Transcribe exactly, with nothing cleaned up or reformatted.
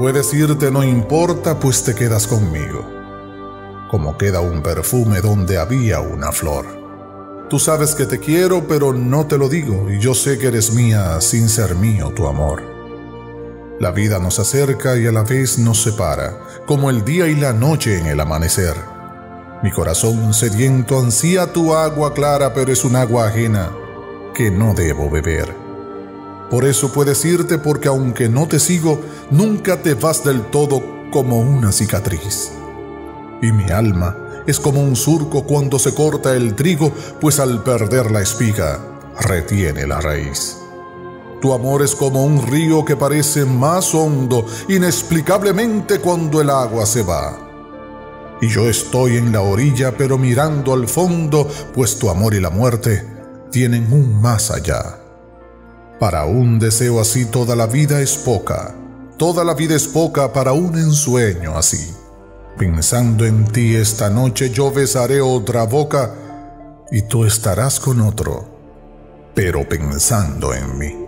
Puedes irte, no importa, pues te quedas conmigo, como queda un perfume donde había una flor. Tú sabes que te quiero, pero no te lo digo, y yo sé que eres mía sin ser mío tu amor. La vida nos acerca y a la vez nos separa, como el día y la noche en el amanecer. Mi corazón sediento ansía tu agua clara, pero es un agua ajena que no debo beber. Por eso puedes irte, porque aunque no te sigo, nunca te vas del todo, como una cicatriz. Y mi alma es como un surco cuando se corta el trigo, pues al perder la espiga retiene la raíz. Tu amor es como un río que parece más hondo inexplicablemente cuando el agua se va. Y yo estoy en la orilla, pero mirando al fondo, pues tu amor y la muerte tienen un más allá. Para un deseo así toda la vida es poca, toda la vida es poca para un ensueño así. Pensando en ti esta noche yo besaré otra boca y tú estarás con otro, pero pensando en mí.